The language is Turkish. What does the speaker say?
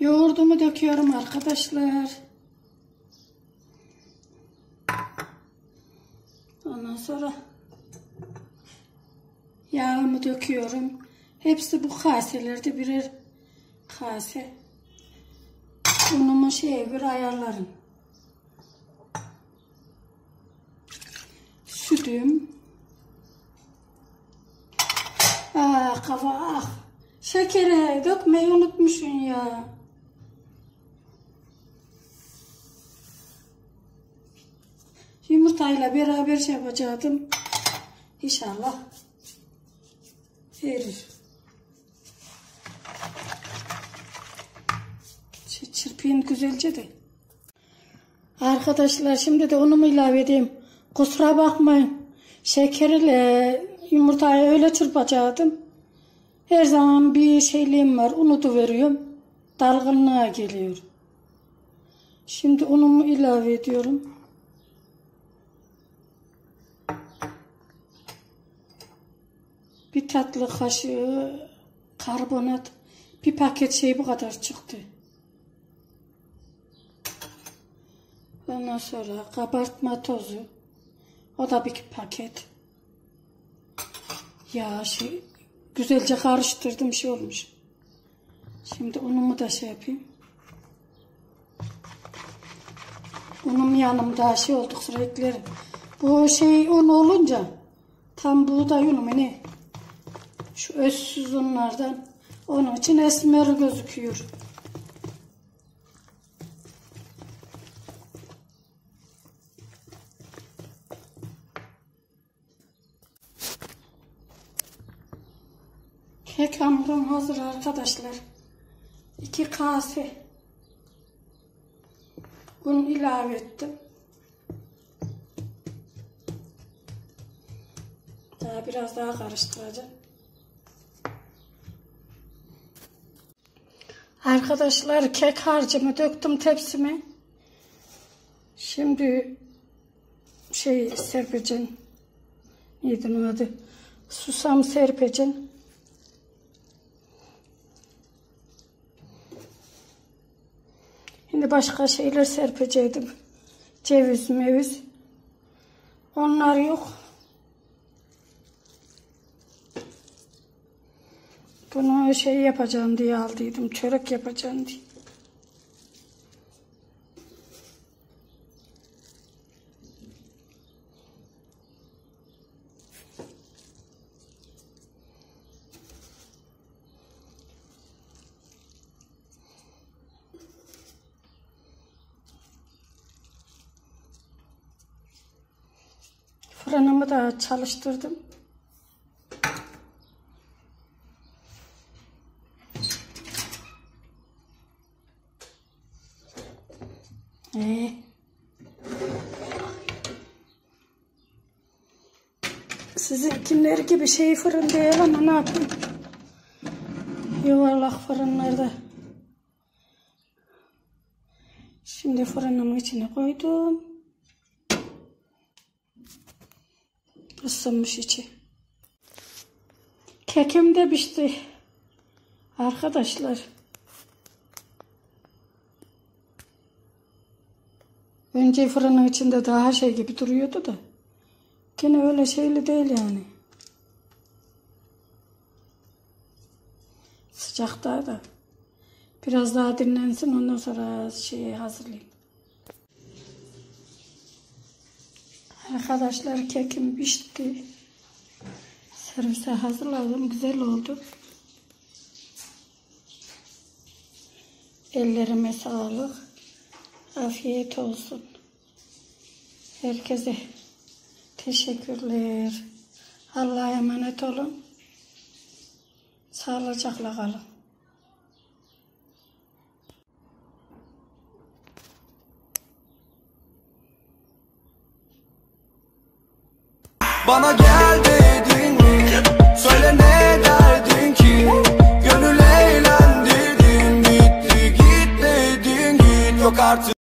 Yoğurdumu döküyorum arkadaşlar. Ondan sonra yağımı döküyorum. Hepsi bu kaselerde birer kase. Unumu şeye göre ayarlarım. Sütüm. Kafa. Şekeri dökmeyi unutmuşsun ya. Yumurtayla beraber şey yapacaktım. İnşallah erir. Çırpayım güzelce de. Arkadaşlar şimdi de unumu ilave edeyim. Kusura bakmayın. Şekerle yumurtayı öyle çırpacaktım. Her zaman bir şeyliğim var. Unu da veriyorum. Dalgınlığa geliyor. Şimdi unumu ilave ediyorum. Bir tatlı kaşığı karbonat. Bir paket şey bu kadar çıktı. Ondan sonra kabartma tozu. O da bir paket. Ya güzelce karıştırdım şey olmuş. Şimdi unumu da şey yapayım. Unum yanımda şey olduk sıra eklerim. Bu şey un olunca tam buğday unu mu ne? Şu özsüz unlardan. Onun için esmer gözüküyor. Kek hamurum hazır arkadaşlar. 2 kase un ilave ettim. Biraz daha karıştıracağım. Arkadaşlar kek harcımı döktüm tepsime. Şimdi serpeceğim. Neydi onun adı? Susam serpeceğim. Şimdi başka şeyler serpecektim. Ceviz, meviz. Onlar yok. Bunu yapacağım diye aldıydım. Çörek yapacağım diye. Fırınımı da çalıştırdım. Sizinkiler gibi fırın değil ama ne yapayım? Yuvarlak fırınlarda. Şimdi fırınımın içine koydum. Isınmış içi. Kekim de pişti. Arkadaşlar. Önce fırının içinde daha gibi duruyordu da. Gene öyle şeyli değil yani. Sıcakta da. Biraz daha dinlensin ondan sonra hazırlayayım. Arkadaşlar kekim pişti. Servise hazırladım. Güzel oldu. Ellerime sağlık. Afiyet olsun. Herkese teşekkürler. Allah'a emanet olun. Sağlıcakla kalın. Bana gel dedin mi? Söyle ne derdin ki? Gönül eğlendirdin, bitti git dedin, git yok artık.